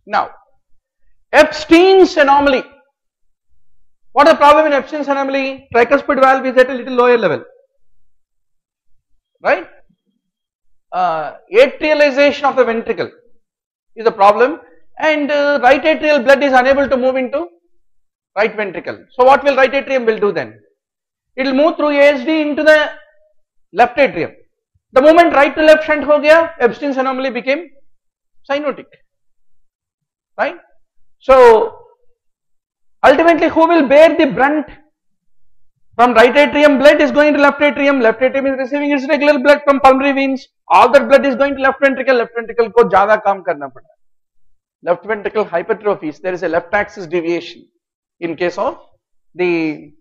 Now, Epstein's anomaly. What is the problem in Epstein's anomaly? Tricuspid valve is at a little lower level, right? Atrialization of the ventricle is a problem, and right atrial blood is unable to move into right ventricle. So what will right atrium will do then? It will move through ASD into the left atrium. The moment right to left shunt ho gaya, Epstein's anomaly became cyanotic, right? So ultimately, who will bear the brunt? From right atrium, blood is going to left atrium is receiving its regular blood from pulmonary veins, all that blood is going to left ventricle को ज़्यादा काम करना पड़ता है. Left ventricle hypertrophies, there is a left axis deviation in case of the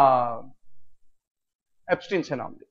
Epstein's anomaly.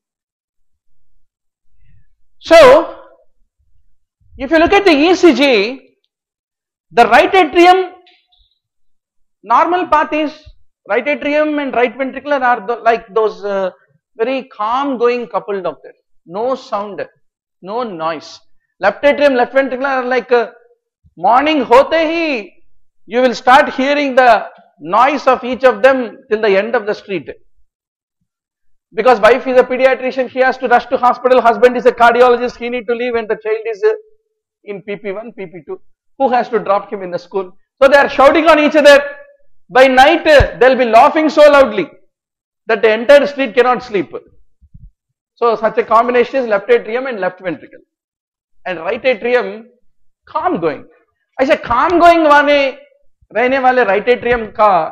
So, if you look at the ECG, the right atrium, normal path is right atrium and right ventricular are like those very calm going coupled of that. No sound, no noise. Left atrium, left ventricular are like morning hote hi, you will start hearing the noise of each of them till the end of the street. Because wife is a pediatrician, she has to rush to hospital, husband is a cardiologist, he need to leave and the child is in PP1, PP2. Who has to drop him in the school? So they are shouting on each other. By night, they will be laughing so loudly that the entire street cannot sleep. So such a combination is left atrium and left ventricle. And right atrium, calm going. I say calm going वाले रहने वाले right atrium का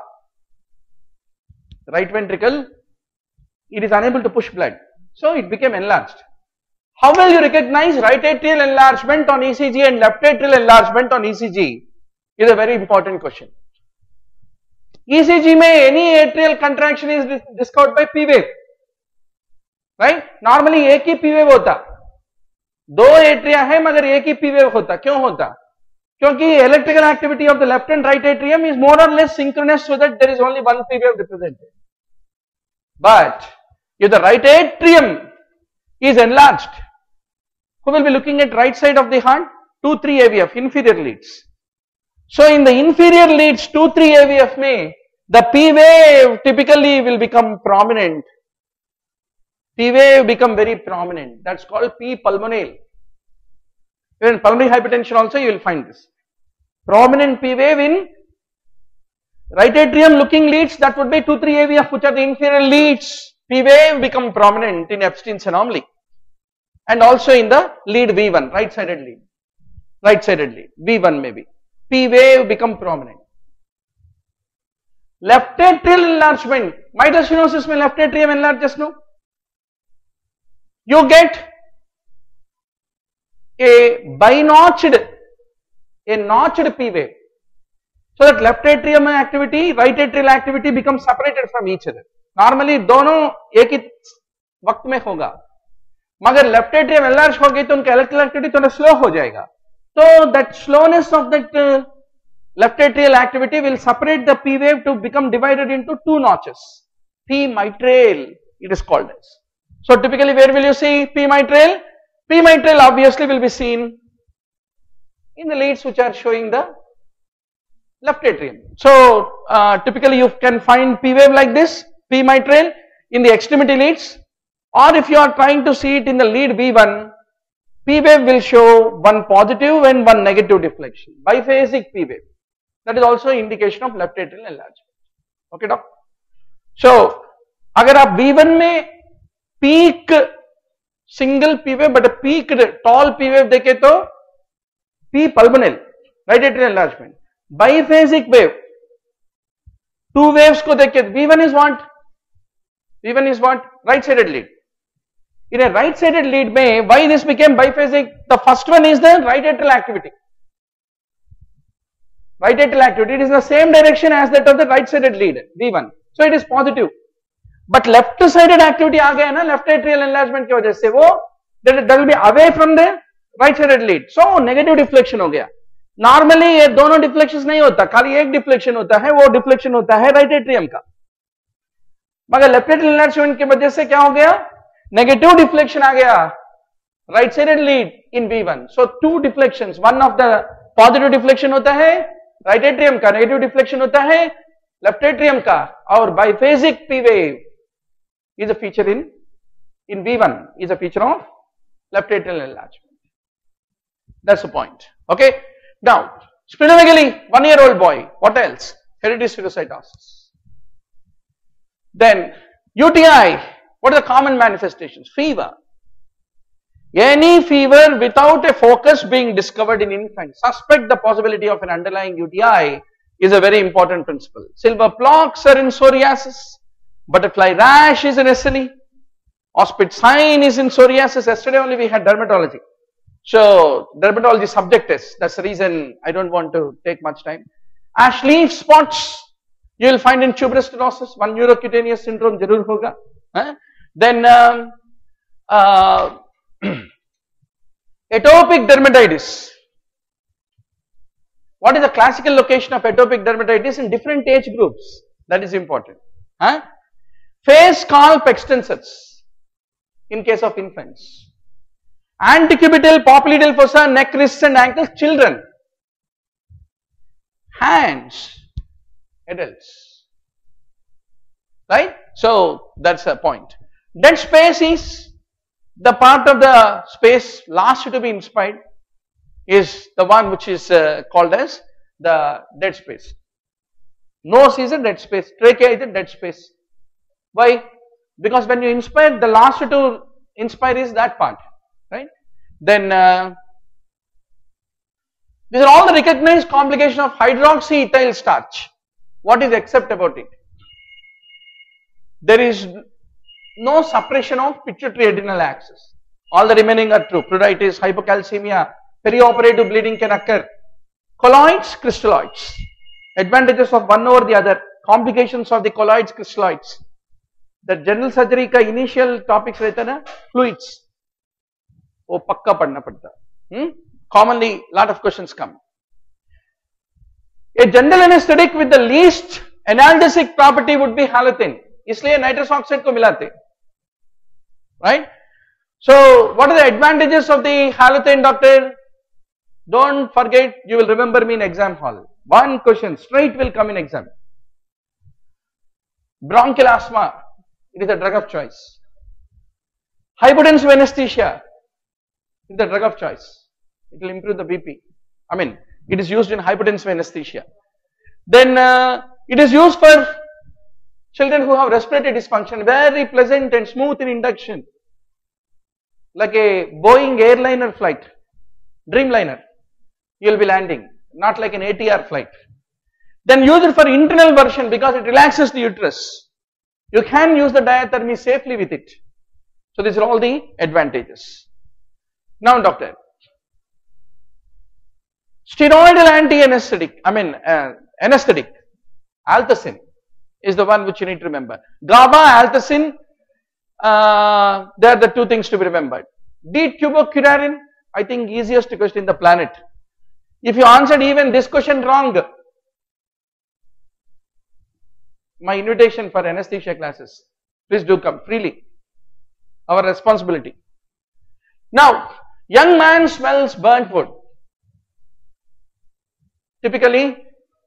right ventricle, it is unable to push blood. So it became enlarged. How will you recognize right atrial enlargement on ECG and left atrial enlargement on ECG is a very important question. ECG में any atrial contraction is discovered by P wave, right? Normally एक ही P wave होता, दो atria है मगर एक ही P wave होता. क्यों होता? क्योंकि electrical activity of the left and right atrium is more or less synchronous, so that there is only one P wave represented. But if the right atrium is enlarged, who will be looking at right side of the heart? 2-3 AVF, inferior leads. So in the inferior leads 2-3 AVF में, the P wave typically will become prominent. P wave become very prominent. That's called P pulmonale. Even in pulmonary hypertension also you will find this. Prominent P wave in right atrium looking leads, that would be 2-3 AVF, which are the inferior leads. P wave become prominent in Epstein's anomaly. And also in the lead V1, right sided lead. Right sided lead, V1 maybe. P wave become prominent. Left atrial enlargement, mitral stenosis में left atrium enlarges, no? You get a binotched, a notched P wave. So that left atrium activity, right atrial activity becomes separated from each other. Normally दोनों एक ही वक्त में होगा, मगर left atrium enlarge हो गई तो उनका electrical activity थोड़ा slow हो जाएगा. So that slowness of that left atrial activity will separate the P wave to become divided into two notches. P mitral it is called as. So typically where will you see P mitral? P mitral obviously will be seen in the leads which are showing the left atrium. So typically you can find P wave like this, P mitral in the extremity leads, or if you are trying to see it in the lead V1, P wave will show one positive and one negative deflection, biphasic P wave. That is also indication of left atrial enlargement. Okay, doc? So, अगर आप V1 में peak single P wave but a peaked tall P wave देखे तो P pulmonale, right atrial enlargement. Biphasic wave, two waves को देखे V1 is what? V1 is what? Right sided lead. In a right sided lead में, why this became biphasic? The first one is the right atrial activity. Right atrial activity, it is in the same direction as that of the right sided lead, V1. So it is positive. But left sided activity आ गया ना left atrial enlargement की वजह से वो that will be away from the right sided lead. So negative deflection हो गया. Normally ये दोनों deflections नहीं होता, खाली एक deflection होता है, वो deflection होता है right atrium का. मगर left atrial enlargement की वजह से क्या हो गया? Negative deflection आ गया right sided lead in V1. So two deflections, one of the positive deflection होता है राइट एट्रियम का, नेगेटिव डिफ्लेक्शन होता है लेफ्ट एट्रियम का, और biphasic P wave is a feature in V1 is a feature of left atrial enlargement. That's the point. Okay. Now, splenomegaly, 1-year-old boy. What else? Hereditary spherocytosis. Then UTI. What are the common manifestations? Fever. Any fever without a focus being discovered in infants. Suspect the possibility of an underlying UTI is a very important principle. Silver flocks are in psoriasis. Butterfly rash is in SLE. Auspit sign is in psoriasis. Yesterday only we had dermatology. So dermatology subject is, that's the reason I don't want to take much time. Ash leaf spots you will find in tuberous sclerosis. One neurocutaneous syndrome jarur hoga. Then atopic dermatitis. What is the classical location of atopic dermatitis in different age groups? That is important. Face scalp extensors in case of infants. Antecubital, popliteal fossa, neck, wrists and ankles, children. Hands, adults. Right? So that's the point. Dead space is the part of the space last to be inspired, is the one which is called as the dead space. Nose is a dead space, trachea is a dead space. Why? Because when you inspire, the last to inspire is that part, right? Then these are all the recognized complications of hydroxyethyl starch. What is except about it? There is no suppression of pituitary adrenal axis. All the remaining are true. Pruritus, hypocalcemia, perioperative bleeding can occur. Colloids, crystalloids. Advantages of one over the other. Complications of the colloids, crystalloids. The general surgery का initial topics रहता है ना, fluids, वो पक्का पढ़ना पड़ता. Commonly lot of questions come. A general anesthetic with the least analgesic property would be halothane. इसलिए nitrous oxide को मिलाते. Right? So what are the advantages of the halothane, doctor? Don't forget, you will remember me in exam hall. One question straight will come in exam. Bronchial asthma. It is a drug of choice. Hypotensive anesthesia is the drug of choice. It will improve the BP. I mean, it is used in hypotensive anesthesia. Then it is used for children who have respiratory dysfunction. Very pleasant and smooth in induction. Like a Boeing airliner flight, Dreamliner. You will be landing, not like an ATR flight. Then use it for internal version because it relaxes the uterus. You can use the diathermy safely with it. So these are all the advantages. Now doctor, steroidal anti-anesthetic, anesthetic, Altacin is the one which you need to remember. GABA, Altacin, they are the two things to be remembered. D-tubocurarin, I think easiest question in the planet. If you answered even this question wrong, my invitation for anesthesia classes, please do come freely. Our responsibility. Now, young man smells burnt wood. Typically,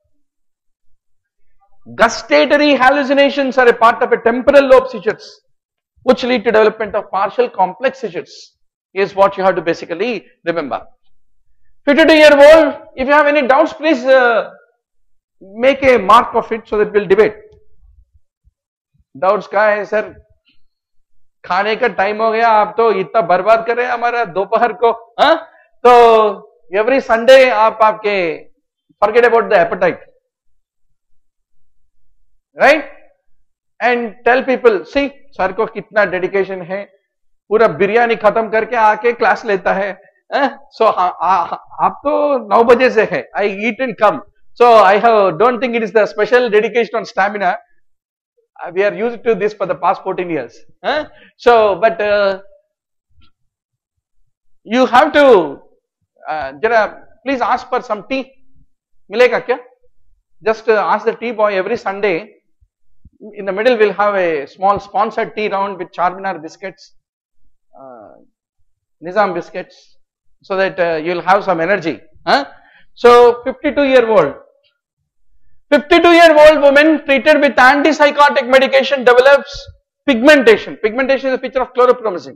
gustatory hallucinations are a part of a temporal lobe seizures, which lead to development of partial complex seizures, is what you have to basically remember. 52-year-old, if you have any doubts, please make a mark of it so that we will debate. Doubts क्या है sir, खाने का time हो गया, आप तो इतना बर्बाद कर रहे हैं हमारा दोपहर को, तो एवरी संडे आप आपके forget about the appetite, right, and tell people, see sir को कितना डेडिकेशन है, पूरा बिरयानी खत्म करके आके क्लास लेता है, सो आप तो 9 बजे से है, I eat and come, so I have don't think it is the special dedication on stamina. We are used to this for the past 14 years. So, but you have to, please ask for some tea. Milega kya? Just ask the tea boy every Sunday. In the middle, we'll have a small sponsored tea round with Charminar biscuits, Nizam biscuits, so that you'll have some energy. So 52-year-old. 52-year-old woman treated with antipsychotic medication develops pigmentation. Pigmentation is a picture of chloropromazine.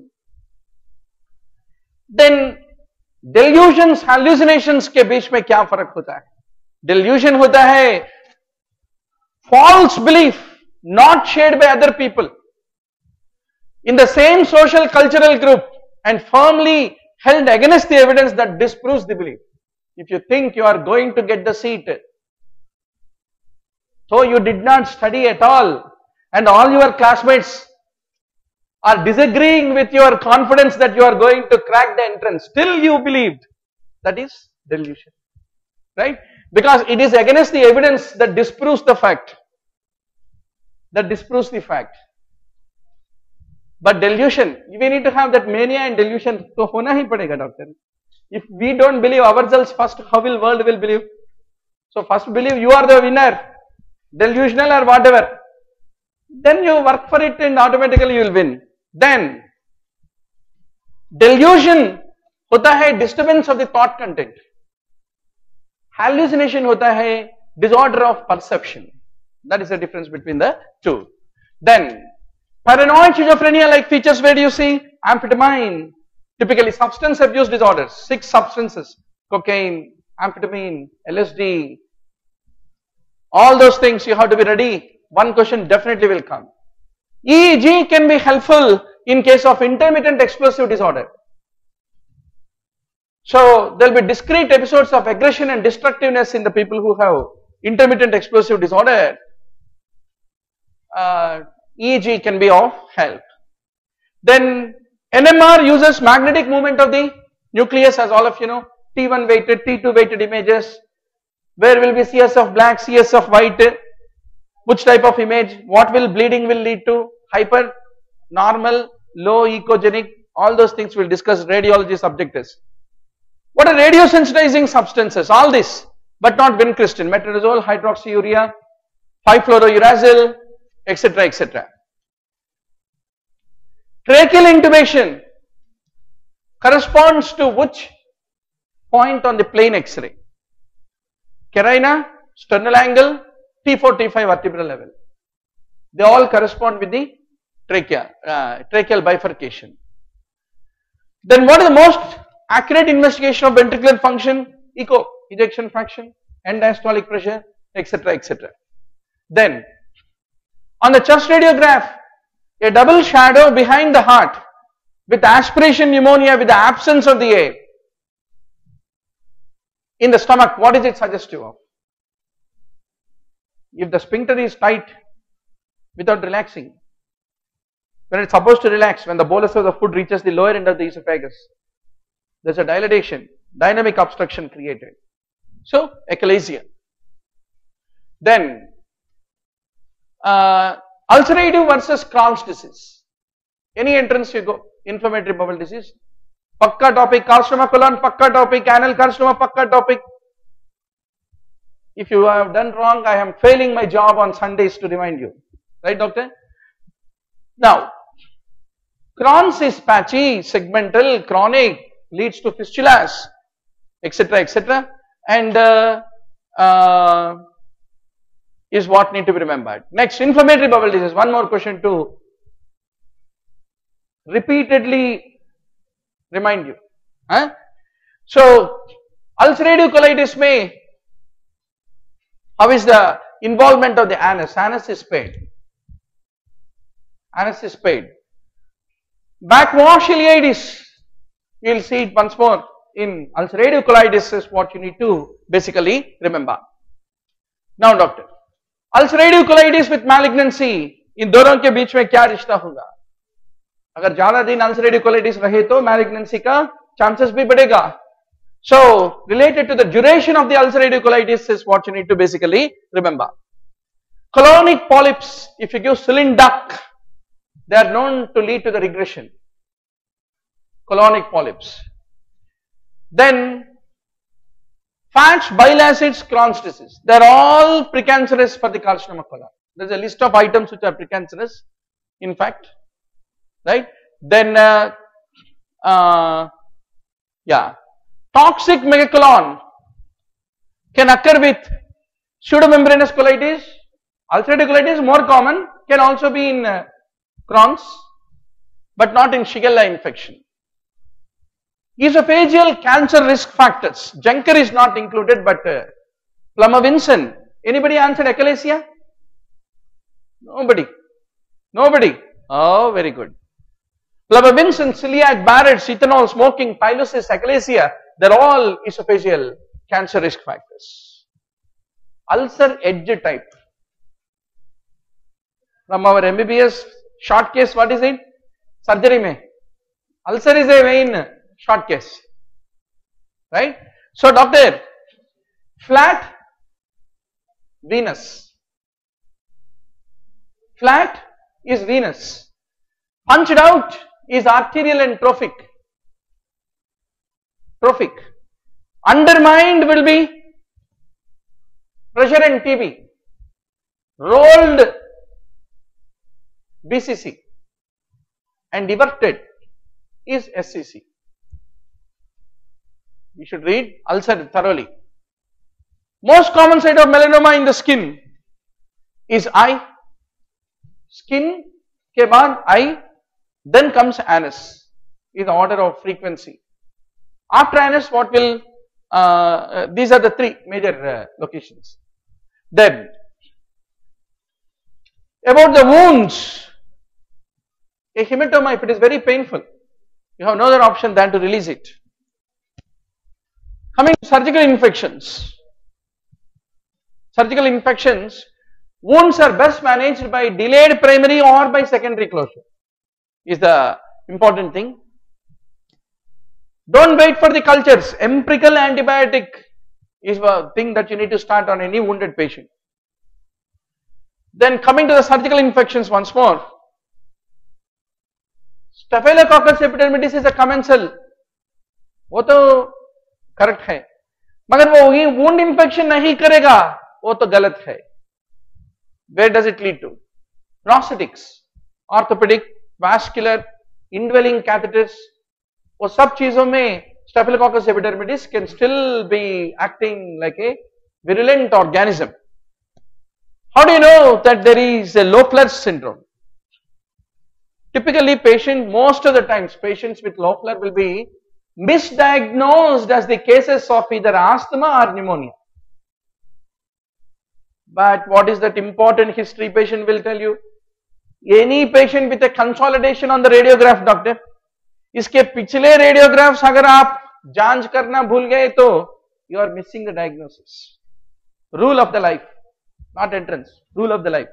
Then delusions, hallucinations के बीच में क्या फर्क होता है? Delusion होता है false belief not shared by other people in the same social cultural group and firmly held against the evidence that disproves the belief. If you think you are going to get the seat, so you did not study at all and all your classmates are disagreeing with your confidence that you are going to crack the entrance, still you believed, that is delusion, right? Because it is against the evidence that disproves the fact, that disproves the fact. But delusion, we need to have that mania and delusion, so hona hi padega, doctor. If we don't believe ourselves first, how will world will believe? So first believe you are the winner, delusional or whatever. Then you work for it and automatically you will win. Then delusion होता है disturbance of the thought content. Hallucination होता है disorder of perception. That is the difference between the two. Then paranoid schizophrenia like features, where do you see? Amphetamine, typically substance abuse disorders, 6 substances, cocaine, amphetamine, LSD, all those things you have to be ready. One question definitely will come. EEG can be helpful in case of intermittent explosive disorder. So there will be discrete episodes of aggression and destructiveness in the people who have intermittent explosive disorder. EEG can be of help. Then NMR uses magnetic movement of the nucleus, as all of you know, T1 weighted, T2 weighted images, where will be CS of black, CS of white, which type of image, what will bleeding will lead to, hyper, normal, low, echogenic, all those things we'll discuss. Radiology subject is. What are radiosensitizing substances? All this, but not vincristine, metronidazole, hydroxyurea, 5-fluorouracil, etc., etc. Tracheal intubation corresponds to which point on the plain X-ray? Carina, sternal angle, T4, T5 vertebral level. They all correspond with the trachea, tracheal bifurcation. Then what is the most accurate investigation of ventricular function? Echo, ejection fraction, end diastolic pressure, etc., etc. Then on the chest radiograph, a double shadow behind the heart with aspiration pneumonia with the absence of the air in the stomach, what is it suggestive of? If the sphincter is tight without relaxing, when it's supposed to relax, when the bolus of the food reaches the lower end of the esophagus, there's a dilatation, dynamic obstruction created. So, achalasia. Then, ulcerative versus Crohn's disease. Any entrance you go, inflammatory bowel disease, pakka topic, carcinoma colon, pakka topic, anal carcinoma, pakka topic. If you have done wrong, I am failing my job on Sundays to remind you. Right, doctor? Now, Crohn's is patchy, segmental, chronic, leads to fistulas, etc., etc. And is what need to be remembered. Next, inflammatory bowel disease. One more question to repeatedly remind you. So, ulcerative colitis may, how is the involvement of the anus? Anus is paid. Anus is paid. Backwash ileitis, you will see it once more in ulcerative colitis is what you need to basically remember. Now doctor, ulcerative colitis with malignancy, इन दोनों के बीच में क्या रिश्ता होगा? अगर ज्यादा दिन ulcerative colitis रहे तो malignancy का chances भी बढ़ेगा. So related to the duration of the ulcerative colitis is what you need to basically remember. Colonic polyps, if you give Sullin duck, they are known to lead to the regression. Colonic polyps. Then fats, bile acids, Crohn's disease. They are all precancerous for the carcinoma colon. There is a list of items which are precancerous, in fact, right? Then, yeah, toxic megacolon. can occur with pseudomembranous colitis. Ulcerative colitis more common, can also be in Crohn's, but not in Shigella infection. Esophageal cancer risk factors. Junker is not included, but Plummer-Vinson. Anybody answered achalasia? Nobody. Nobody. Oh, very good. Plummer-Vinson, celiac, Barrett's, ethanol, smoking, pilosis, achalasia, they are all esophageal cancer risk factors. Ulcer edge type. From our MBBS short case, what is it? Surgery mein. Ulcer is a vein short case. Right? So, doctor, flat, venous. Flat is venous. Punched out is arterial and trophic. Trophic. Undermined will be pressure and TB. Rolled BCC and diverted is SCC. You should read ulcer thoroughly. Most common site of melanoma in the skin is eye. Skin ke baad eye, then comes anus is the order of frequency. After anus, what will, these are the three major locations. Then, about the wounds, a hematoma, if it is very painful, you have no other option than to release it. Coming to surgical infections. Surgical infections, wounds are best managed by delayed primary or by secondary closure is the important thing. Don't wait for the cultures. Empirical antibiotic is the thing that you need to start on any wounded patient. Then coming to the surgical infections once more. Staphylococcus epidermidis is a commensal. वो तो correct है, मगर वो wound infection नहीं करेगा, वो तो गलत है. Where does it lead to? Prosthetics, orthopedic, vascular, indwelling catheters, वो सब चीजों में Staphylococcus epidermidis can still be acting like a virulent organism. How do you know that there is a Loeffler syndrome? Typically most of the times patients with Loeffler will be misdiagnosed as the cases of either asthma or pneumonia. But what is that important history patient will tell you? Any patient with a consolidation on the radiograph, doctor, इसके पिछले radiographs अगर आप जांच करना भूल गए तो you are missing the diagnosis. Rule of the life, not entrance, rule of the life.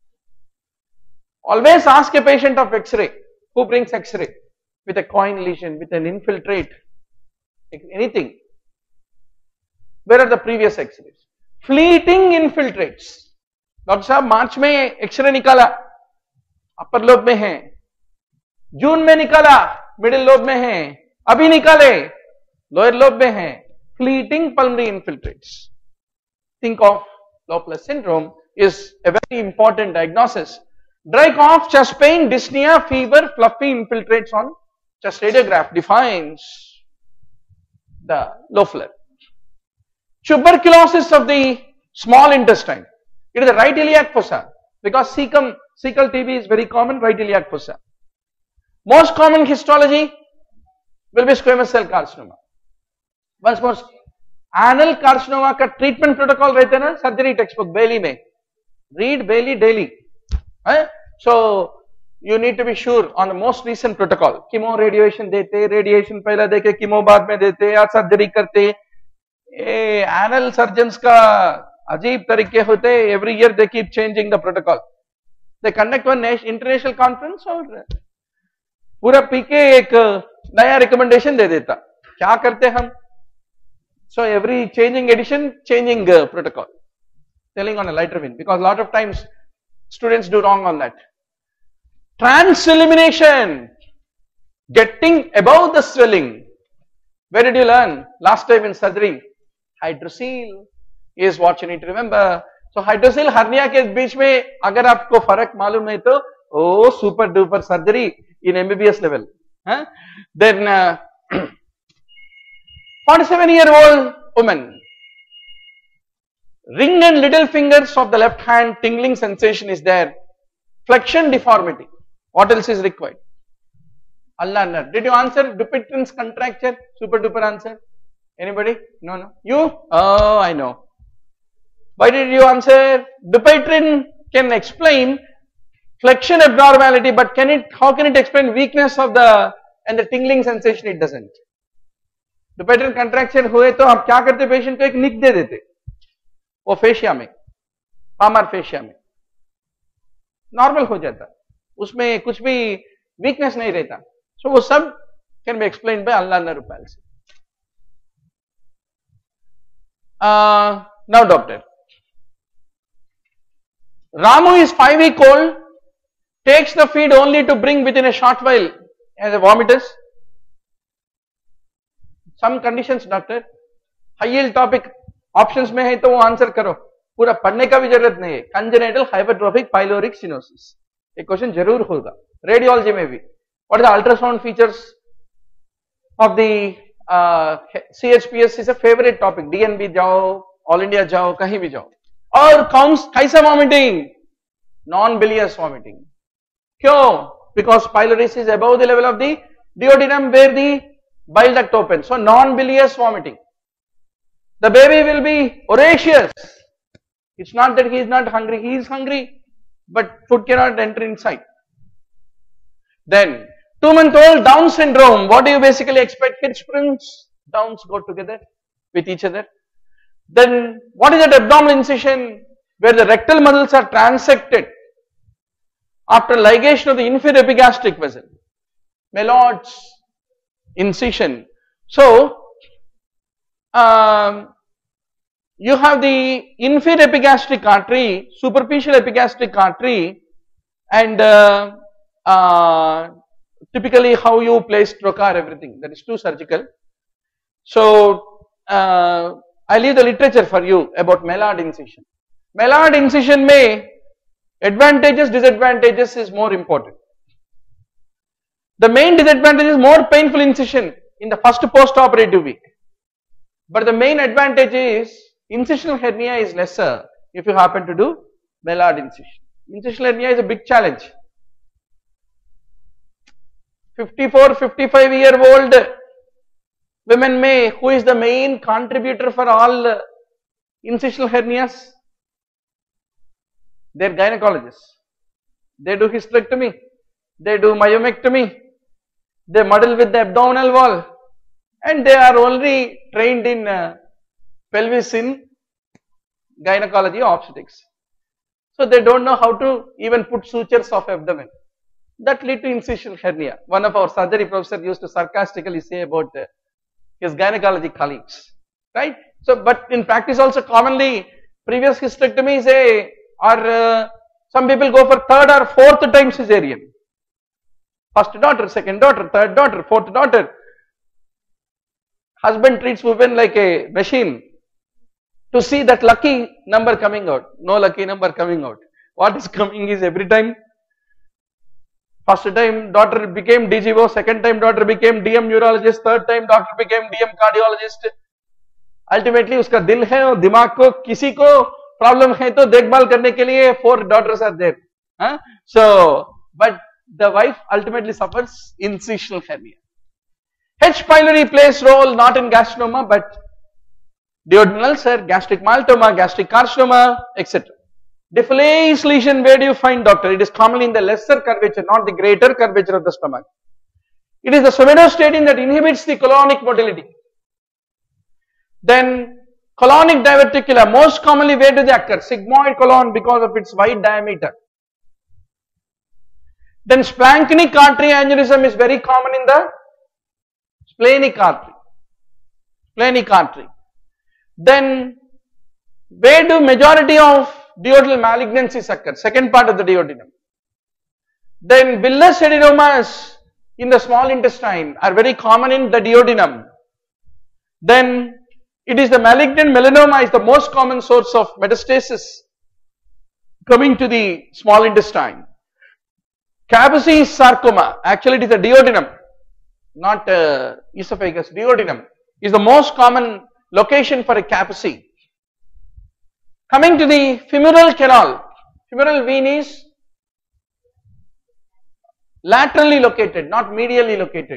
Always ask a patient of X-ray, who brings X-ray with a coin lesion, with an infiltrate, anything. Where are the previous X-rays? Fleeting infiltrates. Doctor साहब मार्च में X-ray निकाला, upper lobe में है, जून में निकाला, middle lobe में है, अभी निकाले, लोअर लोब में है. Fleeting pulmonary infiltrates. Think of Loeffler syndrome is a very important diagnosis. Dry cough, chest pain, dyspnea, fever, fluffy infiltrates on chest radiograph defines the Loeffler. Tuberculosis of the small intestine. It is the right iliac fossa because cecal TB is very common, right iliac fossa. Most common histology will be squamous cell carcinoma. Once more, anal carcinoma का treatment protocol रहते ना surgery textbook Bailey में. Read Bailey daily. So you need to be sure on the most recent protocol. Chemo radiation देते, radiation पहला देके chemo बाद में देते या surgery करते. Anal surgeons का अजीब तरीके होते. Every year they keep changing the protocol. They conduct one international conference और पूरा पीके एक नया recommendation दे देता. क्या करते हम? So every changing edition, changing protocol, telling on a lighter vein because a lot of times students do wrong on that. Trans-elimination, getting above the swelling. Where did you learn? Last time in surgery, hydrocele is what you need to remember. So hydrocele hernia के बीच में अगर आपको फर्क मालूम है तो oh super duper surgery in MBBS level. Then 47-year-old woman Ring and little fingers of the left hand, tingling sensation is there. Flexion deformity. What else is required? Allah. Did you answer Dupuytren's contracture? Super duper answer. Anybody? No. You? Oh, I know. Why did you answer? Dupuytren can explain flexion abnormality, but how can it explain weakness of the tingling sensation? It doesn't. Dupuytren contraction हुए तो हम क्या करते patient को एक निक दे देते वो fascia में पामर फेशिया में नॉर्मल हो जाता उसमें कुछ भी वीकनेस नहीं रहता सो वो सब कैन बी एक्सप्लेन बाय अल्लाह रुपैल्स now doctor Ramu is 5 weeks old, takes the feed only to bring within a short while as a vomitus. Some conditions, doctor. High yield topic options में है तो वो answer करो पूरा पढ़ने का भी जरूरत नहीं है congenital hypertrophic pyloric stenosis एक क्वेश्चन जरूर होगा रेडियोलॉजी में भी what are the ultrasound features of the CHPS is a favorite topic DNB जाओ ऑल इंडिया जाओ कहीं भी जाओ और कैसा वॉमिटिंग नॉन बिलियस वॉमिटिंग क्यों because pylorus is above the level of the duodenum where the bile duct opens so non bilious vomiting the baby will be voracious it's not that he is not hungry he is hungry but food cannot enter inside then 2-month-old Down syndrome what do you basically expect Hirschsprungs Downs go together with each other. Then what is that abdominal incision where the rectal muscles are transected after ligation of the inferior epigastric vessel? Maillot's incision. So you have the inferior epigastric artery, superficial epigastric artery, and typically how you place trocar everything that is too surgical. So I leave the literature for you about Maillard incision. Maillard incision may advantages, disadvantages is more important. The main disadvantage is more painful incision in the first post-operative week. But the main advantage is incisional hernia is lesser if you happen to do Maillard incision. Incisional hernia is a big challenge. 54, 55-year-old women may, who is the main contributor for all incisional hernias? They are gynecologists. They do hysterectomy, they do myomectomy, they muddle with the abdominal wall, and they are only trained in pelvis in gynecology obstetrics. So they don't know how to even put sutures of abdomen. That lead to incisional hernia. One of our surgery professors used to sarcastically say about his gynecology colleagues, right? So, but in practice also commonly previous hysterectomy say or some people go for third or fourth time cesarean. First daughter, second daughter, third daughter, fourth daughter. Husband treats women like a machine to see that lucky number coming out. No lucky number coming out. What is coming is every time. First time daughter became DGO, second time daughter became DM neurologist, third time daughter became DM cardiologist. Ultimately उसका दिल है और दिमाग को किसी को problem है तो देखभाल करने के लिए 4 daughters are there. So, but the wife ultimately suffers incisional hernia. H. pylori plays role not in gastronoma but duodenal ulcer, gastric maltoma, gastric carcinoma, etc. Diffuse lesion, where do you find, doctor? It is commonly in the lesser curvature, not the greater curvature of the stomach. It is the pseudostatin that inhibits the colonic motility. Then colonic diverticula, most commonly where do they occur? Sigmoid colon because of its wide diameter. Then splanchnic artery aneurysm is very common in the splenic artery. Splenic artery. Then where do majority of duodenal malignancies occur? Second part of the duodenum. Then villous adenomas in the small intestine are very common in the duodenum. Then it is the malignant melanoma is the most common source of metastasis coming to the small intestine. Kaposi sarcoma, actually it is the duodenum, not esophagus, duodenum is the most common location for a Kaposi. Coming to the femoral canal, femoral vein is laterally located, not medially located.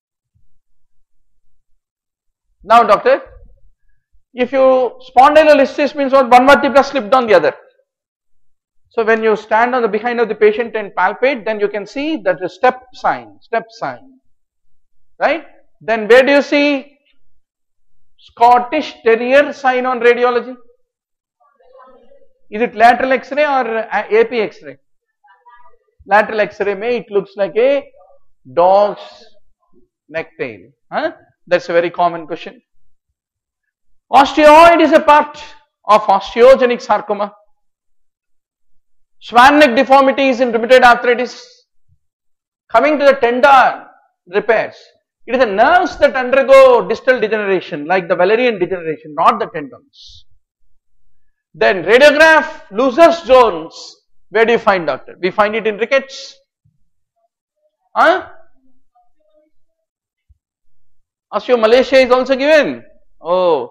Now doctor, if you spondylolisthesis means what, one vertebra slipped on the other. So when you stand on the behind of the patient and palpate, then you can see that the step sign, right? Then where do you see Scottish Terrier sign on radiology? Is it lateral X-ray or AP X-ray? Lateral X-ray mein it looks like a dog's neck tail. Huh? That's a very common question. Osteoid is a part of osteogenic sarcoma. Swan neck deformity is in rheumatoid arthritis. Coming to the tendon repairs, it is the nerves that undergo distal degeneration like the Wallerian degeneration, not the tendons. Then radiograph Looser's zones, where do you find doctor? We find it in rickets. Huh? Osteomalacia is also given. Oh,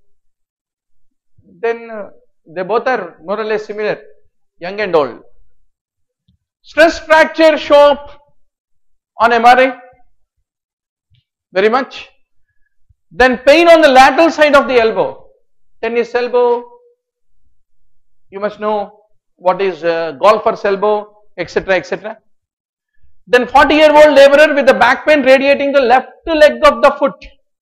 then they both are more or less similar, young and old. Stress fracture show up on MRI, very much. Then pain on the lateral side of the elbow, tennis elbow, you must know what is golfer's elbow, etc., etc. Then 40-year-old laborer with the back pain radiating the left leg of the foot.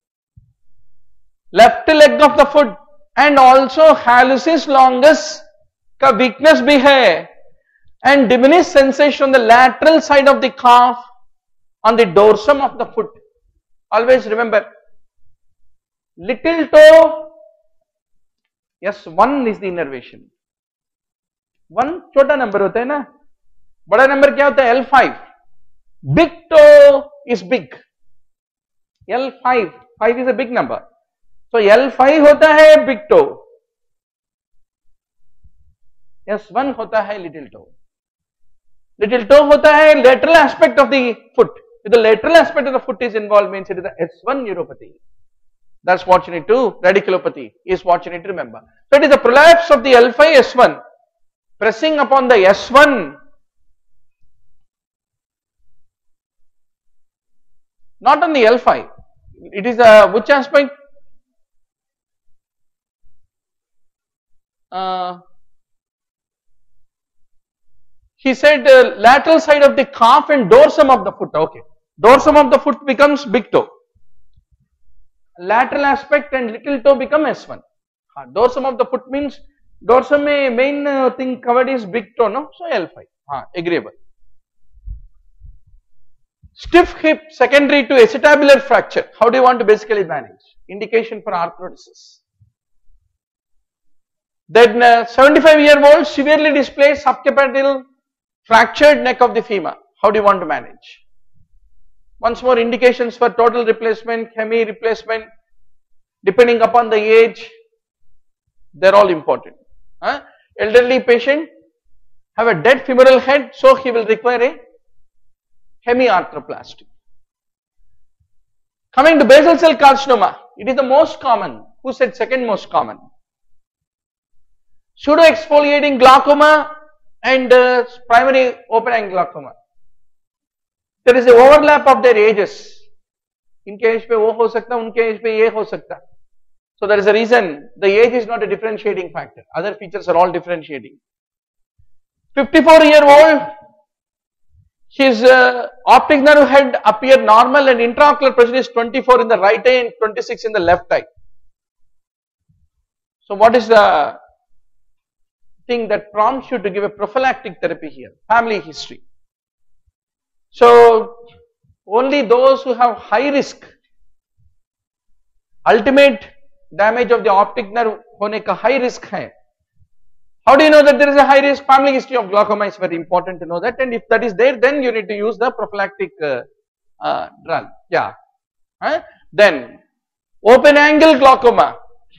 Left leg of the foot, and also hallucis longus का weakness भी है and diminished sensation on the lateral side of the calf on the dorsum of the foot. Always remember, little toe, yes, 1 is the innervation. 1 छोटा number होता है ना, बड़ा number क्या होता है? L5. Big toe is big. L5, 5 is a big number. So L5 होता है big toe. S1 होता है little toe. Little toe होता है lateral aspect of the foot. If the lateral aspect of the foot is involved, means it is the S1 neuropathy. That's what you need to, radiculopathy is what you need to remember. So it is the prolapse of the L5 S1 pressing upon the S1, not on the L5. It is which aspect? He said lateral side of the calf and dorsum of the foot. Okay, dorsum of the foot becomes big toe. Lateral aspect and little toe become S1. Dorsum of the foot means dorsum mein main thing covered is big toe, no? So L5. Agreeable. Stiff hip secondary to acetabular fracture. How do you want to basically manage? Indication for arthrodesis. Then 75-year-old severely displaced subcapital fractured neck of the femur. How do you want to manage? Once more, indications for total replacement, hemi replacement, depending upon the age, they are all important. Elderly patient have a dead femoral head, so he will require a hemiarthroplasty. Coming to basal cell carcinoma, it is the most common. Who said second most common? Pseudo exfoliating glaucoma and primary open angle glaucoma. There is an overlap of their ages. इनके age पे वो हो सकता, उनके as पे ये हो सकता. So there is a reason the age is not a differentiating factor. Other features are all differentiating. 54-year-old, his optic nerve head appeared normal and intraocular pressure is 24 in the right eye and 26 in the left eye. So what is the thing that prompts you to give a prophylactic therapy here? Family history. So only those who have high risk, ultimate damage of the optic nerve होने का high risk है. How do you know that there is a high risk? Family history of glaucoma is very important to know that, and if that is there, then you need to use the prophylactic drug. Yeah. Then open angle glaucoma.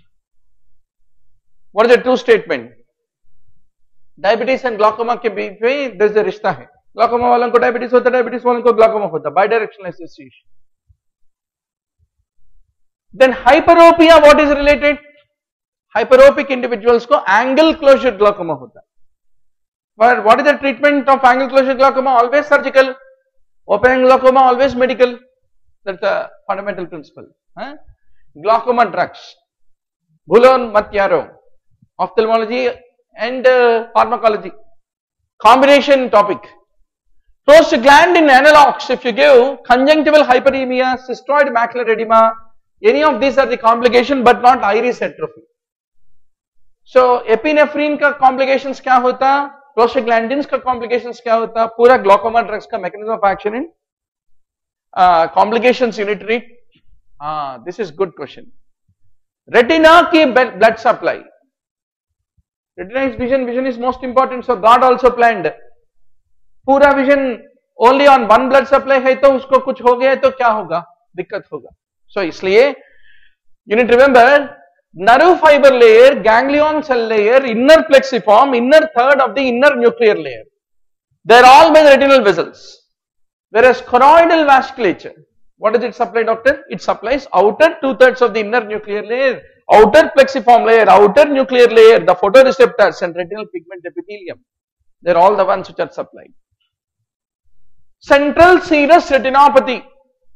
What is the true statement? Diabetes and glaucoma के बीच में there is a रिश्ता है. Glaucoma वालों को diabetes होता है, diabetes वालों को glaucoma होता है. Bidirectional association. Then hyperopia, what is related? Hyperopic individuals को angle closure glaucoma होता है. But what is the treatment of angle closure glaucoma? Always surgical. Open glaucoma always medical. That's the fundamental principle. Glaucoma drugs. Bhulon mat yaro. Ophthalmology and pharmacology. Combination topic. Prostaglandin analogs, if you give conjunctival hyperemia, cystoid macular edema, any of these are the complication but not iris atrophy. So epinephrine का complications क्या होता, prostaglandins का complications क्या होता, पूरा glaucoma drugs का mechanism of action in complications you need to read. This is good question. Retina की blood supply. Retina is vision is most important. So God also planned. पूरा vision only on one blood supply है तो उसको कुछ हो गया तो क्या होगा, दिक्कत होगा. So इसलिए you need to remember nerve fiber layer, ganglion cell layer, inner plexiform, inner third of the inner nuclear layer. They are all by the retinal vessels. Whereas choroidal vasculature, what does it supply, doctor? It supplies outer 2/3 of the inner nuclear layer, outer plexiform layer, outer nuclear layer, the photoreceptors and retinal pigment epithelium. They are all the ones which are supplied. Central serous retinopathy.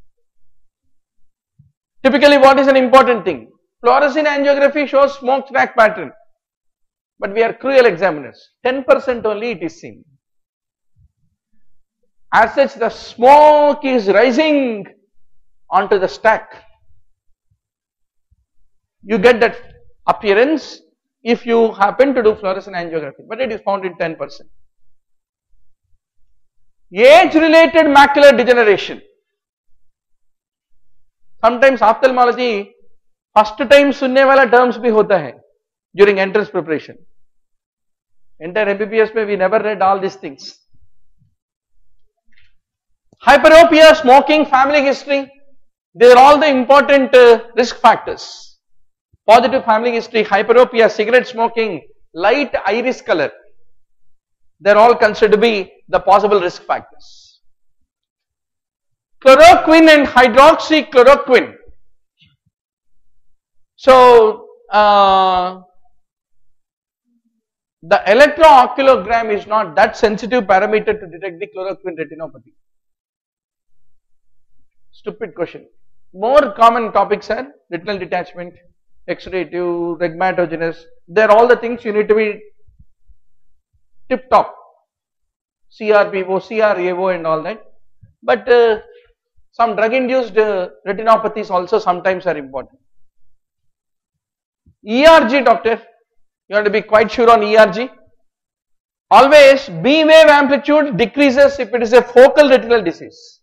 Typically, what is an important thing? Fluorescein angiography shows smoke track pattern, but we are cruel examiners. 10% only it is seen. As such, the smoke is rising onto the stack. You get that appearance if you happen to do fluorescein angiography, but it is found in 10%. Age-related macular degeneration. Sometimes ophthalmology first time सुनने वाला terms भी होता है during entrance preparation. Entire MBBS में we never read all these things. Hyperopia, smoking, family history, they are all the important risk factors. Positive family history, hyperopia, cigarette smoking, light iris color, they are all considered to be the possible risk factors. Chloroquine and hydroxychloroquine. So, the electrooculogram is not that sensitive parameter to detect the chloroquine retinopathy. Stupid question. More common topics are retinal detachment, exudative, regmatogenous. They are all the things you need to be tip top. CRPO, CRAO and all that. But some drug induced retinopathies also sometimes are important. ERG, doctor, you have to be quite sure on ERG. Always B wave amplitude decreases if it is a focal retinal disease.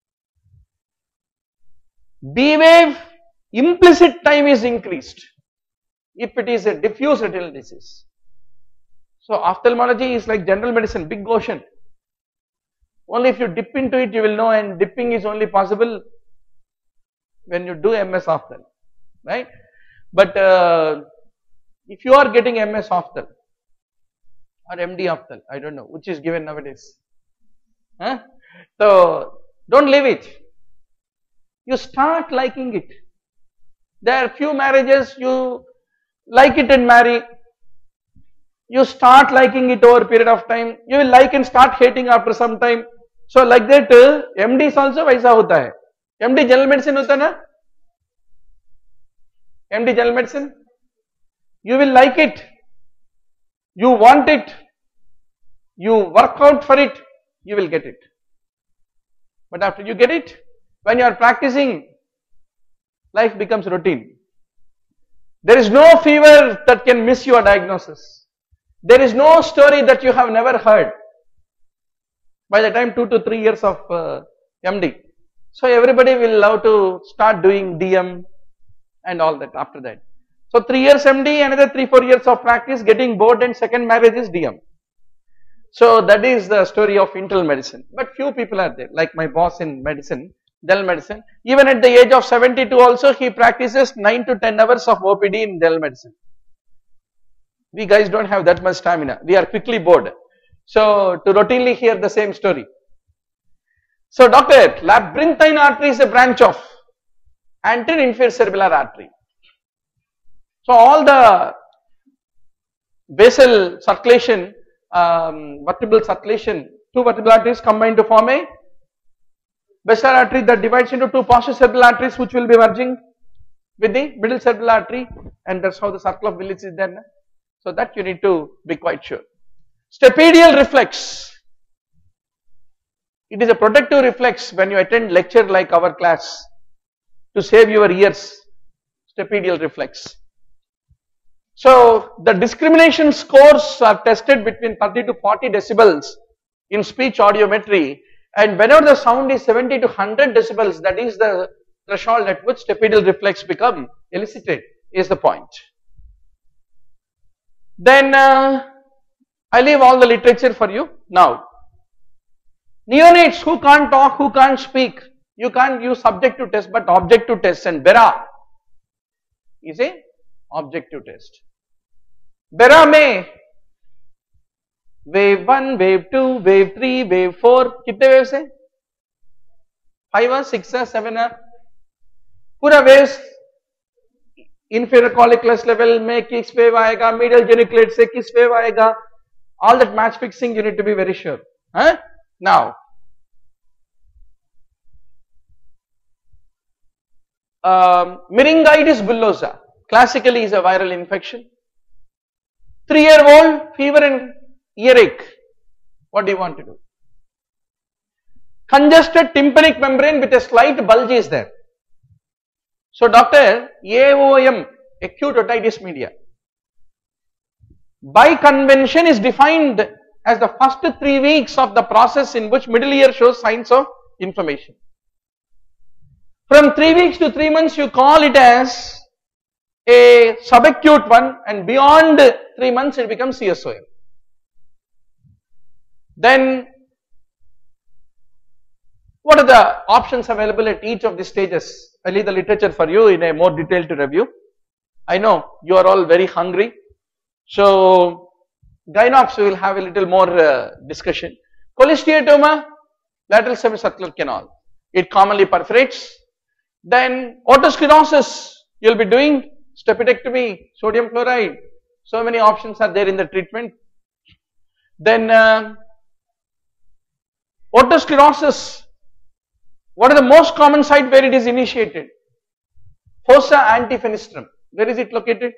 B wave implicit time is increased if it is a diffuse retinal disease. So ophthalmology is like general medicine, big ocean. Only if you dip into it you will know, and dipping is only possible when you do MS Ophthal, right? But if you are getting MS Ophthal or MD Ophthal, I don't know which is given nowadays. So don't leave it. You start liking it. There are few marriages you like it and marry. You start liking it over a period of time. You will like and start hating after some time. So like that, MD is also वैसा होता है. MD general medicine होता है ना? MD general medicine. You will like it. You want it. You work out for it. You will get it. But after you get it, when you are practicing, life becomes routine. There is no fever that can miss your diagnosis. There is no story that you have never heard by the time 2 to 3 years of MD. So everybody will love to start doing DM and all that after that. So 3 years MD, another 3-4 years of practice, getting bored, and second marriage is DM. So that is the story of internal medicine. But few people are there, like my boss in medicine, dental medicine. Even at the age of 72 also, he practices 9 to 10 hours of OPD in dental medicine. We guys don't have that much stamina. We are quickly bored. So to routinely hear the same story. So doctor, labyrinthine artery is a branch of anterior inferior cerebellar artery. So all the basal circulation, vertebral circulation, two vertebral arteries combine to form a basal artery that divides into two posterior cerebral arteries which will be merging with the middle cerebral artery, and that's how the circle of Willis is there. So that you need to be quite sure. Stapedial reflex. It is a protective reflex when you attend lecture like our class to save your ears. Stapedial reflex. So the discrimination scores are tested between 30 to 40 decibels in speech audiometry, and whenever the sound is 70 to 100 decibels, that is the threshold at which stapedial reflex become elicited, is the point. Then I leave all the literature for you now. Neonates who can't talk, who can't speak, you can't use subjective test but objective test, and BERA is a objective test. BERA में wave 1, wave 2, wave 3, wave 4 कितने waves है? 5 6 7 पूरा waves inferior colliculus level में किस wave आएगा, medial geniculate से किस wave आएगा, all that match fixing you need to be very sure. Now Meningitis bullosa classically is a viral infection. 3-year-old fever and earache. What do you want to do? Congested tympanic membrane with a slight bulge is there. So doctor, AOM, acute otitis media, by convention is defined as the first 3 weeks of the process in which middle ear shows signs of inflammation. From 3 weeks to 3 months you call it as a subacute one, and beyond 3 months it becomes CSOM. Then what are the options available at each of the stages? I leave the literature for you in a more detail to review. I know you are all very hungry, so gynops we will have a little more discussion. Cholesteatoma, lateral semicircular canal, it commonly perforates. Then otosclerosis, you will be doing stapedectomy, sodium chloride, so many options are there in the treatment. Then otosclerosis, what is the most common site where it is initiated? Fossa antifenestrum, where is it located?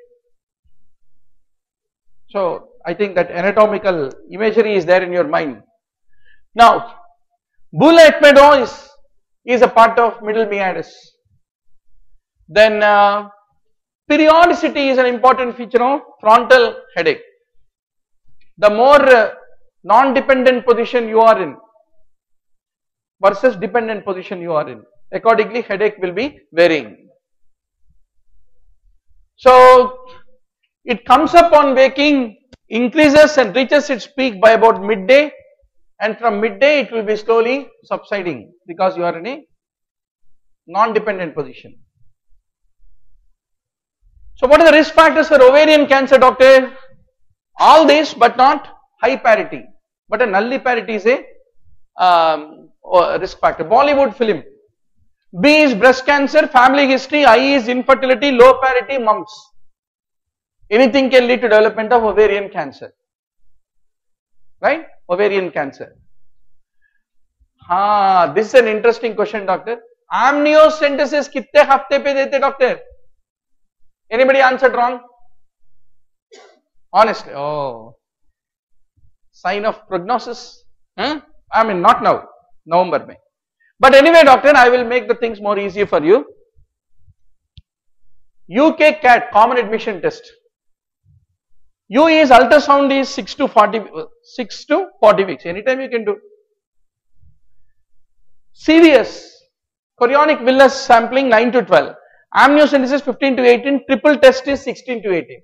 So I think that anatomical imagery is there in your mind. Now bulla ethmoides is a part of middle meatus. Then periodicity is an important feature of frontal headache. The more non-dependent position you are in versus dependent position you are in, accordingly headache will be varying. So it comes up on waking, increases and reaches its peak by about midday, and from midday it will be slowly subsiding because you are in a non-dependent position. So what are the risk factors for ovarian cancer, doctor? All this but not high parity, but a nulliparity is a risk factor. Bollywood film. B is breast cancer, family history. I is infertility, low parity, mumps. Anything can lead to development of ovarian cancer, right? Ovarian cancer. This is an interesting question, doctor. Amniocentesis कितने हफ्ते पे देते doctor? Anybody answered wrong? Honestly, sign of prognosis? I mean not now, November May. But anyway doctor, I will make the things more easier for you. UK CAT, common admission test. U is ultrasound is 6 to 40 weeks, anytime you can do. CVS, chorionic villus sampling 9 to 12. Amniocentesis 15 to 18, triple test is 16 to 18.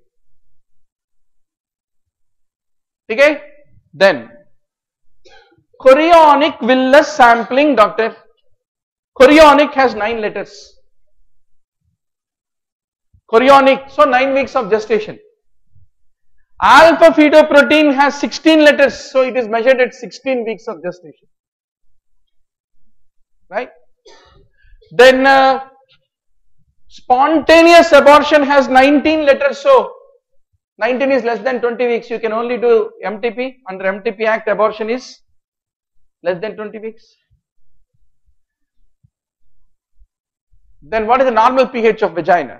Okay? Then chorionic villus sampling, doctor. Chorionic has 9 letters. Chorionic, so 9 weeks of gestation. Alpha fetoprotein has 16 letters, so it is measured at 16 weeks of gestation. Right? Then spontaneous abortion has 19 letters, so 19 is less than 20 weeks, you can only do MTP. Under MTP Act, abortion is less than 20 weeks. Then what is the normal pH of vagina?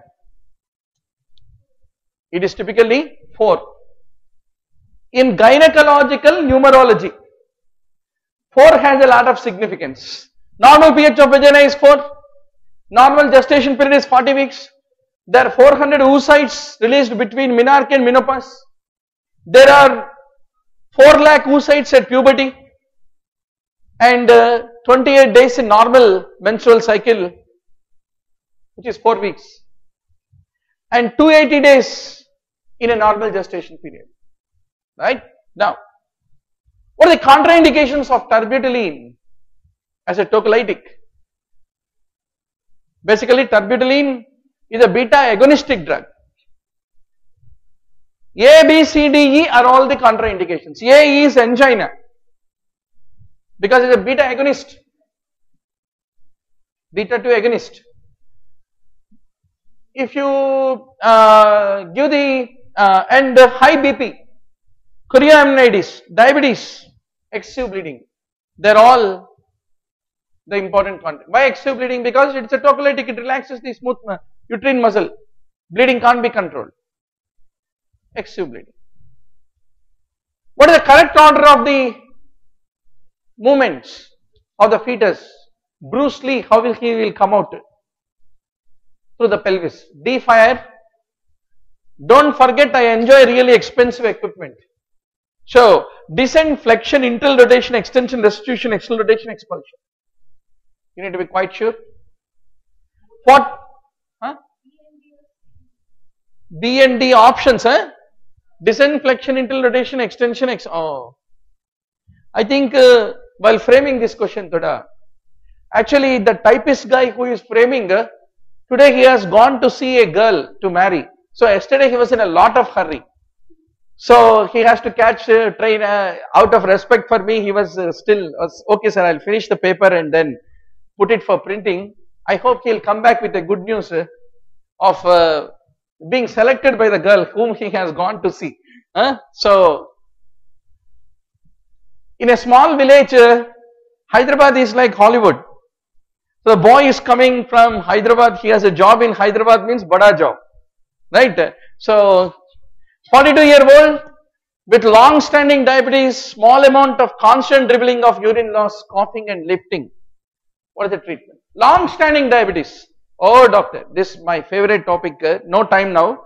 It is typically 4. In gynecological numerology, 4 has a lot of significance. Normal pH of vagina is 4. Normal gestation period is 40 weeks. There are 400 oocytes released between menarche and menopause. There are 4 lakh oocytes at puberty and 28 days in normal menstrual cycle, which is 4 weeks, and 280 days in a normal gestation period. Right? Now, what are the contraindications of terbutaline as a tocolytic? Basically, terbutaline is a beta agonistic drug. A, B, C, D, E are all the contraindications. A is angina because it is a beta agonist, beta 2 agonist. If you give the and high BP, chorioamnitis, diabetes, excessive bleeding, they are all the important content. Why excessive bleeding? Because it is a tocolytic, it relaxes the smooth uterine muscle, bleeding can't be controlled. Excessive bleeding. What is the correct order of the movements of the fetus? Bruce Lee, how will he come out? Through the pelvis. D, fire. Don't forget, I enjoy really expensive equipment. So, descent, flexion, internal rotation, extension, restitution, external rotation, expulsion. You need to be quite sure. What? Huh? B and D options, huh? Descent, flexion, internal rotation, extension, I think while framing this question, Toda, actually the typist guy who is framing, today he has gone to see a girl to marry. So yesterday he was in a lot of hurry. So he has to catch a train out of respect for me. He was okay sir, I'll finish the paper and then put it for printing. I hope he'll come back with a good news of being selected by the girl whom he has gone to see. So in a small village, Hyderabad is like Hollywood. So the boy is coming from Hyderabad, he has a job in Hyderabad, means bada job, right? So 42-year-old with long-standing diabetes, small amount of constant dribbling of urine loss, coughing and lifting. What is the treatment? Long-standing diabetes. Oh doctor, this is my favorite topic, no time now.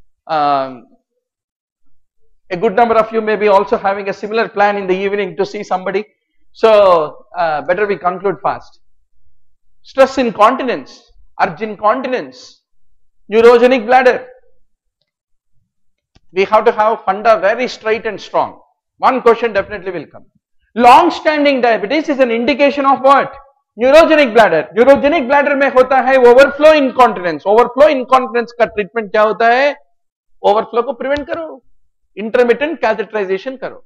A good number of you may be also having a similar plan in the evening to see somebody. So better we conclude fast. Stress incontinence, urgincontinence, neurogenic bladder. We have to have funda very straight and strong. One question definitely will come. Long-standing diabetes is an indication of what? Neurogenic bladder. Neurogenic bladder में होता है overflow incontinence. Overflow incontinence का treatment क्या होता है? Overflow को prevent करो. Intermittent catheterization करो.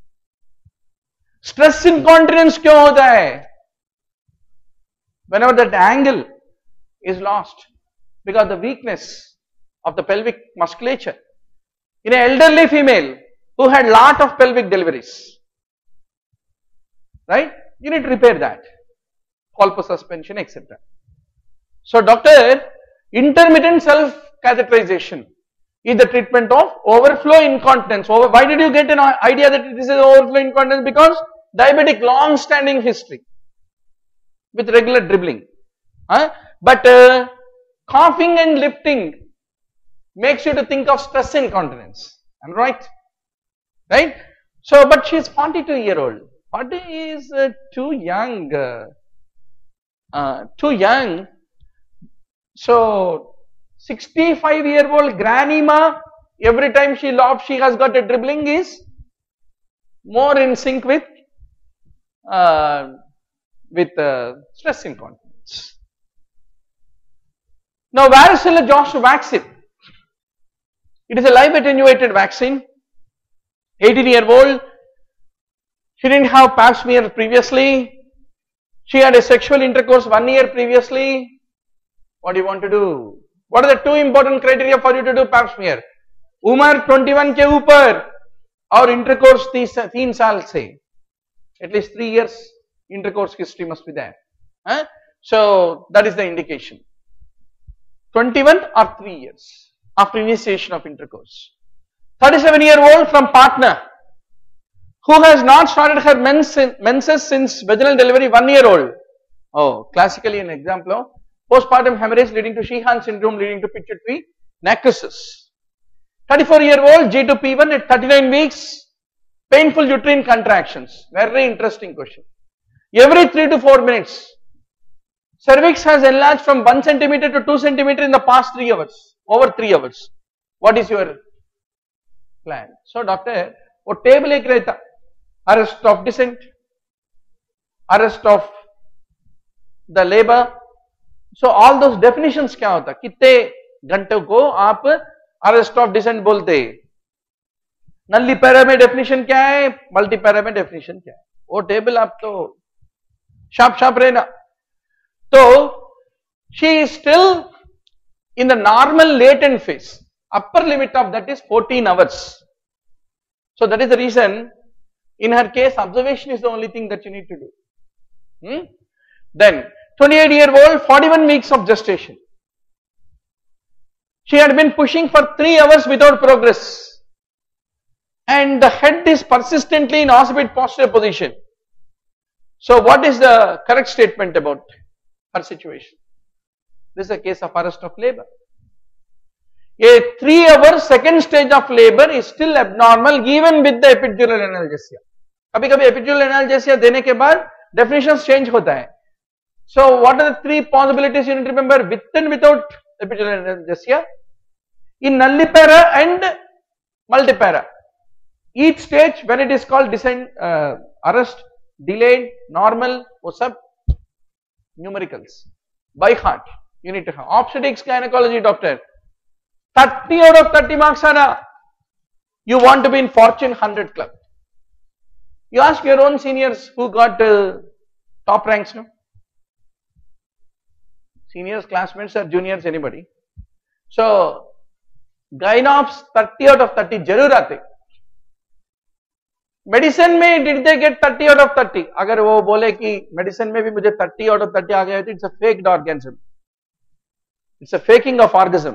Stress incontinence क्यों होता है? Whenever that angle is lost because the weakness of the pelvic musculature. In an elderly female who had lot of pelvic deliveries, right? You need to repair that. Colpo suspension, etc. So, doctor, intermittent self-catheterization is the treatment of overflow incontinence. Why did you get an idea that this is overflow incontinence? Because diabetic long-standing history with regular dribbling. But coughing and lifting makes you to think of stress incontinence. Am I right? Right? So, but she is 42-year-old. 40 is too young. Too young. So, 65-year-old granny ma, every time she laughs, she has got a dribbling is more in sync with stress incontinence. Now, varicella zoster vaccine. It is a live attenuated vaccine. 18-year-old. She didn't have pap smear previously. She had a sexual intercourse 1 year previously. What do you want to do? What are the two important criteria for you to do pap smear? उम्र 21 के ऊपर और intercourse 3 साल से, at least 3 years intercourse history must be there. So that is the indication. 21 or 3 years after initiation of intercourse. 37-year-old from partner who has not started her menses since vaginal delivery, 1 year old. Oh, classically an example of postpartum hemorrhage leading to Sheehan syndrome leading to pituitary necrosis. 34-year-old G2P1 at 39 weeks, painful uterine contractions. Very interesting question. Every 3 to 4 minutes, cervix has enlarged from 1 centimeter to 2 centimeter in the past 3 hours, over 3 hours. What is your plan? So doctor, वो table एक रहता, arrest of descent, arrest of the labor. So all those definitions क्या होता, कितने घंटों को आप arrest of descent बोलते, नल्ली पैरा में definition क्या है, मल्टी पैरा में definition क्या है, वो टेबल आप तो शार्प रहना. So she is still in the normal latent phase. Upper limit of that is 14 hours. So that is the reason in her case observation is the only thing that you need to do. Then 28-year-old, 41 weeks of gestation. She had been pushing for 3 hours without progress and the head is persistently in occiput posterior position. So what is the correct statement about her situation? This is a case of arrest of labor. A 3 hour second stage of labor is still abnormal even with the epidural analgesia. कभी कभी epidural analgesia देने के बाद definitions change होता है. So what are the 3 possibilities you need to remember with and without epidural analgesia? In nullipara and multipara. Each stage when it is called descent, arrest, delayed, normal, वो सब numericals by heart you need to have. Obstetrics gynecology doctor, 30 out of 30 marks are, you want to be in Fortune 100 club. You ask your own seniors who got top ranks, no? Seniors, classmates or juniors, anybody. So gynops 30 out of 30 जरूर आते. Medicine में did they get 30 out of 30? अगर वो बोले कि medicine में भी मुझे 30 out of 30 आ गया तो it's a faked orgasm. It's a faking of orgasm.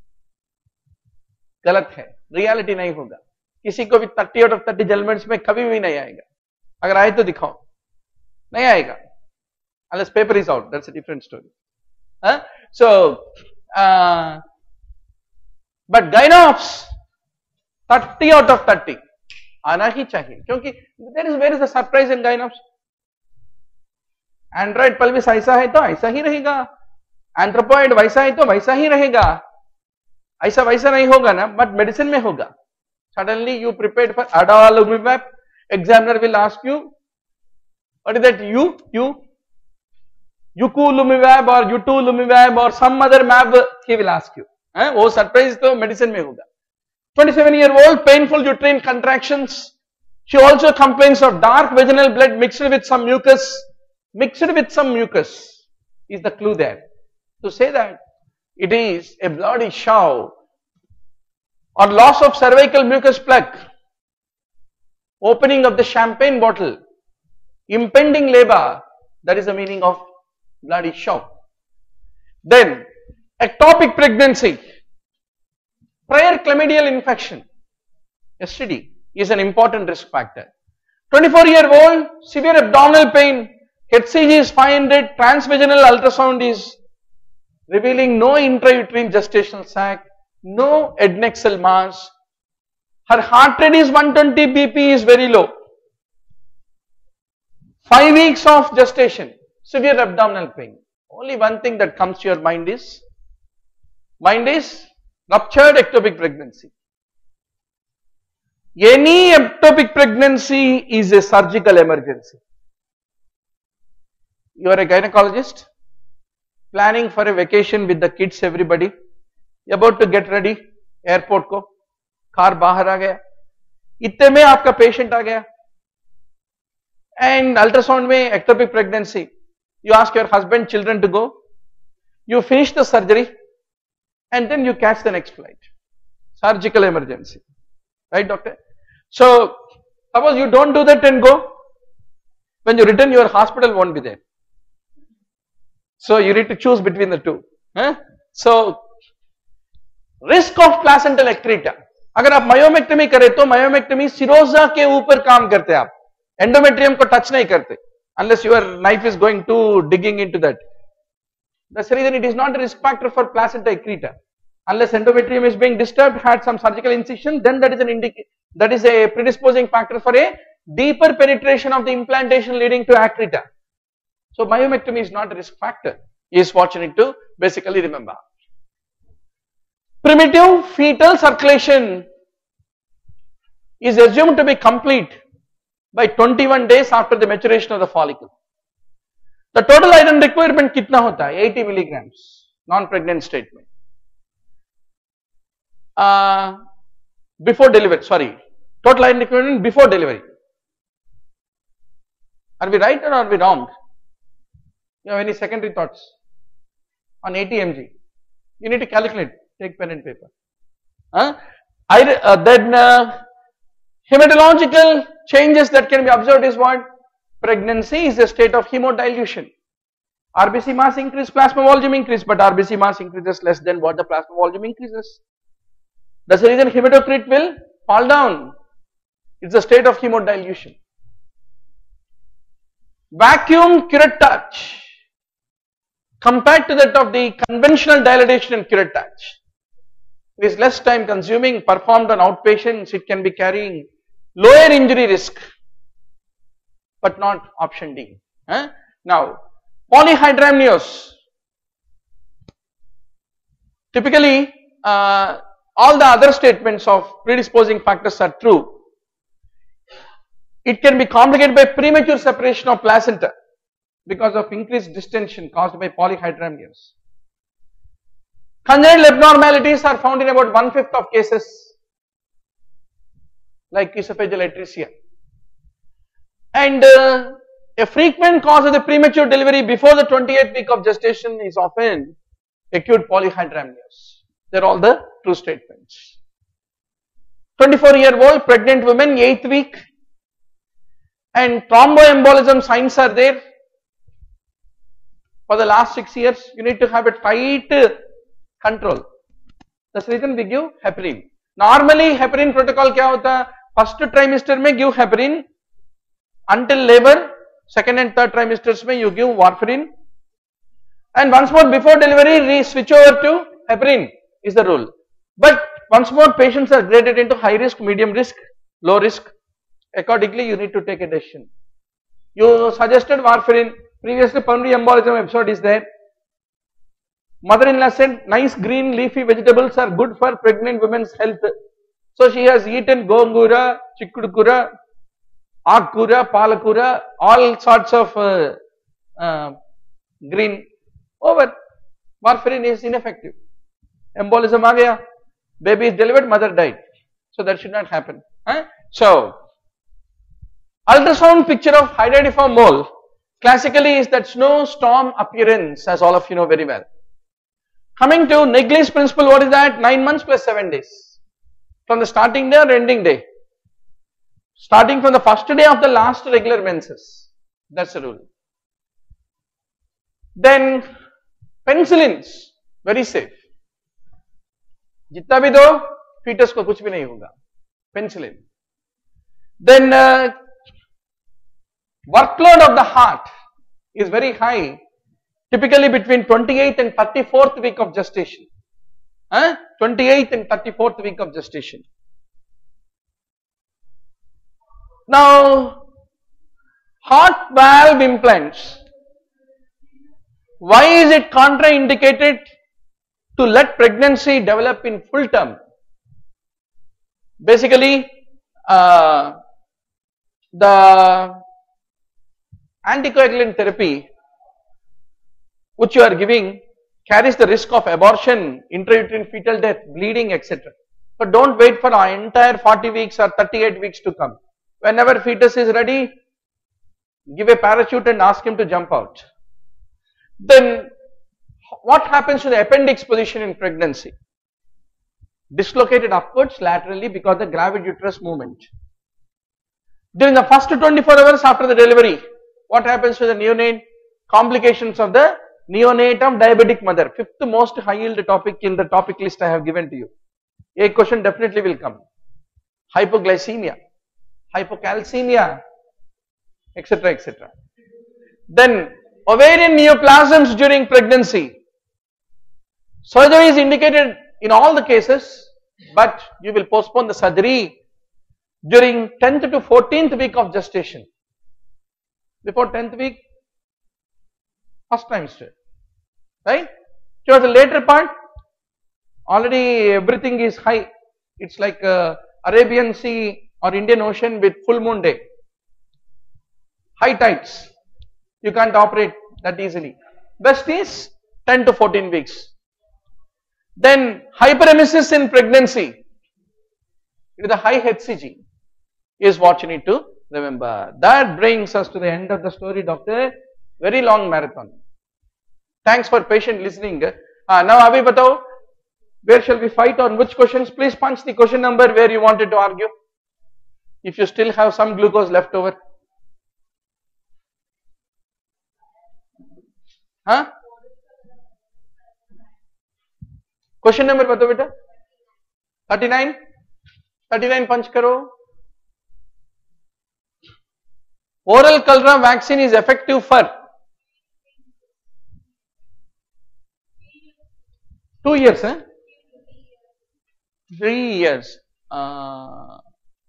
गलत है, रियलिटी नहीं होगा. किसी को भी 30 out of 30 जजमेंट्स में कभी भी नहीं आएगा. अगर आए तो दिखाओ, नहीं आएगा. Unless paper is out, that's a different story. So, but gynops 30 out of 30 आना ही चाहिए, क्योंकि where is the surprise in gynops? Android pelvis ऐसा है तो ऐसा ही रहेगा, anthropoid वैसा है तो वैसा ही रहेगा, ऐसा वैसा नहीं होगा ना, but medicine में होगा. Suddenly you prepared for adalimumab, examiner will ask you, what is that Uculumab or Utulumab or some other mab, he will ask you. वो surprise तो medicine में होगा. 27-year-old, painful uterine contractions. She also complains of dark vaginal blood mixed with some mucus. Mixed with some mucus is the clue there. To say that it is a bloody show or loss of cervical mucus plug, opening of the champagne bottle, impending labor, that is the meaning of bloody show. Then ectopic pregnancy. Prior chlamydial infection, STD, is an important risk factor. 24-year-old, severe abdominal pain, HCG is 500, transvaginal ultrasound is revealing no intrauterine gestational sac, no adnexal mass. Her heart rate is 120, BP is very low. 5 weeks of gestation, severe abdominal pain. Only one thing that comes to your mind is ruptured ectopic pregnancy. Any ectopic pregnancy is a surgical emergency. You are a gynecologist planning for a vacation with the kids, everybody, you are about to get ready, airport को, car बाहर आ गया, इतने में आपका patient आ गया, and ultrasound में ectopic pregnancy, you ask your husband, children to go, you finish the surgery, and then you catch the next flight. Surgical emergency. Right, doctor? So, suppose you don't do that and go. When you return, your hospital won't be there. So, you need to choose between the two. So, risk of placental accreta. अगर आप myomectomy करें तो myomectomy Sironja के ऊपर काम करते हैं आप, एंडोमेट्रियम को टच नहीं करते unless your knife is going to digging into that. That's the reason it is not a risk factor for placenta accreta. Unless endometrium is being disturbed, had some surgical incision, then that is a predisposing factor for a deeper penetration of the implantation leading to accreta. So myomectomy is not a risk factor. Is what you need to basically remember. Primitive fetal circulation is assumed to be complete by 21 days after the maturation of the follicle. The total iron requirement कितना होता है? 80 milligrams, non-pregnant state में. Before delivery, sorry, total iron requirement before delivery. Are we right or are we wrong? You have any secondary thoughts on 80 mg? You need to calculate. Take pen and paper. Then hematological changes that can be observed is what? Pregnancy is a state of hemodilution. RBC mass increase, plasma volume increase, but RBC mass increases less than what the plasma volume increases. That's the reason hematocrit will fall down. It's a state of hemodilution. Vacuum curettage compared to that of the conventional dilatation and curettage. It is less time consuming, performed on outpatients, it can be carrying lower injury risk, but not option D. Now, polyhydramnios. Typically, all the other statements of predisposing factors are true. It can be complicated by premature separation of placenta because of increased distension caused by polyhydramnios. Congenital abnormalities are found in about 1/5 of cases, like esophageal atresia. And a frequent cause of the premature delivery before the 28th week of gestation is often acute polyhydramnios. They are all the true statements. 24-year-old pregnant woman, 8th week, and thromboembolism signs are there. For the last 6 years, you need to have a tight control. That's the reason we give heparin. Normally, heparin protocol क्या होता है? First trimester में give heparin until labor. Second and third trimesters में you give warfarin. And once more before delivery, switch over to heparin is the rule. But once more, patients are graded into high risk, medium risk, low risk. Accordingly, you need to take a decision. You suggested warfarin. Previously, pulmonary embolism episode is there. Mother-in-law said nice green leafy vegetables are good for pregnant women's health. So she has eaten gongura, chikkudukura, akura, palakura, all sorts of green. Over. Warfarin is ineffective. Embolism aa gaya. Baby is delivered, mother died. So that should not happen. So, ultrasound picture of hydatidiform mole classically is that snowstorm appearance, as all of you know very well. Coming to Naegeli's principle, what is that? 9 months plus 7 days. From the starting day or ending day? Starting from the first day of the last regular menses. That's the rule. Then penicillins, very safe. जितना भी दो, fetus को कुछ भी नहीं होगा. Penicillin. Then workload of the heart is very high. Typically between 28th and 34th week of gestation. 28th and 34th week of gestation. Now, heart valve implants. Why is it contraindicated to let pregnancy develop in full term? Basically, the anticoagulant therapy which you are giving carries the risk of abortion, intrauterine fetal death, bleeding, etc. So don't wait for our entire 40 weeks or 38 weeks to come. Whenever fetus is ready, give a parachute and ask him to jump out. Then what happens to the appendix position in pregnancy? dislocated upwards laterally because of the gravidutrous movement. During the first 24 hours after the delivery, what happens to the neonate? Complications of the neonate of diabetic mother. Fifth most high yield topic in the topic list I have given to you. A question definitely will come. Hypoglycemia, hypocalcemia, etc., etc. Then ovarian neoplasms during pregnancy. Surgery is indicated in all the cases, but you will postpone the surgery during 10th to 14th week of gestation. Before 10th week, first trimester, right? Towards the later part, already everything is high. It's like Arabian Sea or Indian Ocean with full moon day. High tides. You can't operate that easily. Best is 10 to 14 weeks. Then hyperemesis in pregnancy. It is a high HCG is what you need to remember. That brings us to the end of the story, doctor. Very long marathon. Thanks for patient listening. Now Abhi batao, where shall we fight on which questions? Please punch the question number where you wanted to argue. If you still have some glucose left over. Huh? Question number batao beta. 39. 39 punch karo. Oral Cholera vaccine is effective for 2 years, 3 years. I'll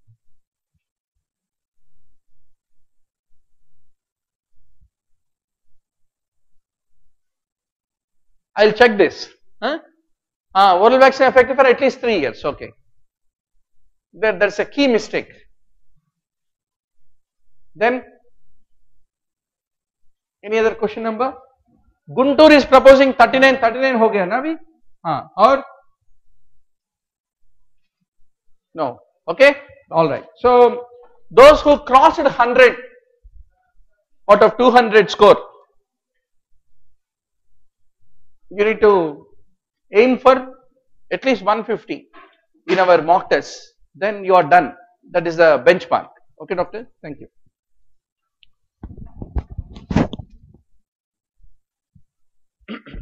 check this. Oral vaccine effective for at least 3 years. Okay. There's a key mistake. Then, any other question number? Guntur is proposing 39. 39 ho gaya na abhi? Or? No. Okay. All right. So, those who crossed 100 out of 200 score, you need to aim for at least 150 in our mock test. Then you are done. That is the benchmark. Okay, doctor? Thank you.